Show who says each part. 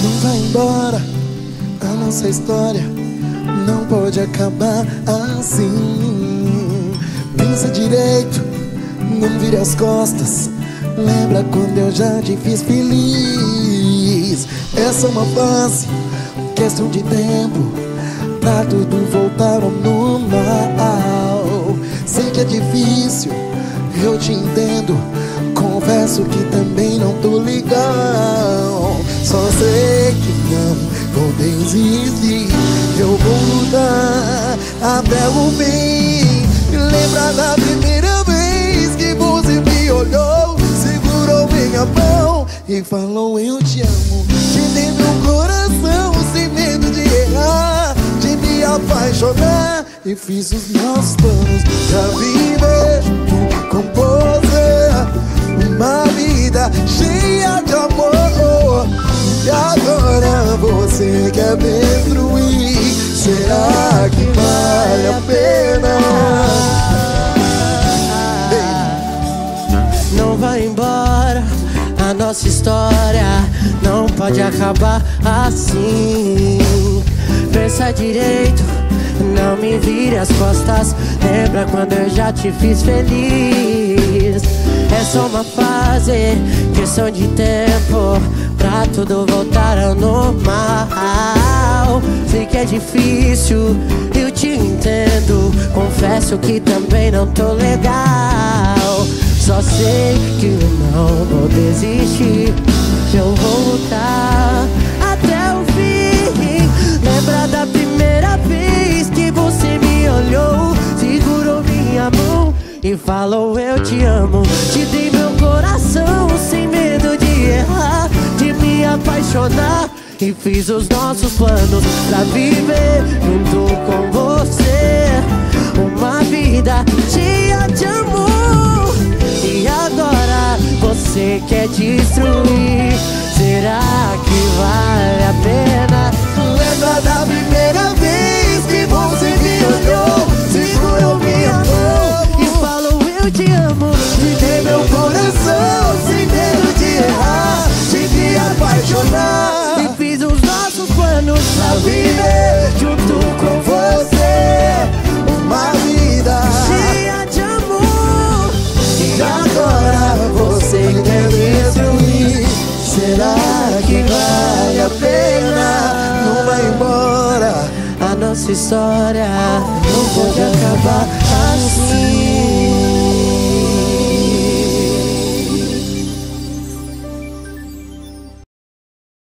Speaker 1: Não vai embora, a nossa história não pode acabar assim. Pensa direito, não vire as costas. Lembra quando eu já te fiz feliz? Essa é uma fase, questão de tempo, pra tudo voltar ao normal. Sei que é difícil, eu te entendo. Confesso que também não tô legal. Só sei que não vou desistir. Eu vou lutar até o fim. Lembra da primeira vez que você me olhou, segurou minha mão e falou eu te amo. Te dei meu coração sem medo de errar, de me apaixonar, e fiz os nossos planos pra viver com você uma vida cheia de amor. E agora você quer destruir? Será que vale a pena?
Speaker 2: Não vai embora, a nossa história não pode acabar assim. Pensa direito, não me vire as costas. Lembra quando eu já te fiz feliz? É só uma fase, questão de tempo, pra tudo voltar ao normal. Sei que é difícil, eu te entendo. Confesso que também não tô legal. Só sei que eu não vou desistir. Eu vou lutar até o fim. Lembra da primeira vez que você me olhou, segurou minha mão e falou eu te amo. Te dei meu coração sem medo de errar, de me apaixonar, e fiz os nossos planos pra viver junto com você uma vida cheia de amor. E agora você quer destruir? Será que vale a pena?
Speaker 1: Lembra da primeira vez que você me olhou, segurou minha mão
Speaker 2: e falou eu te amo.
Speaker 1: Te dei meu coração sem medo de errar, de me apaixonar,
Speaker 2: e fiz os nossos planos
Speaker 1: pra viver junto com você uma vida
Speaker 2: cheia de amor.
Speaker 1: e agora você quer destruir? Será que vale a pena? Não vai embora,
Speaker 2: a nossa história não pode acabar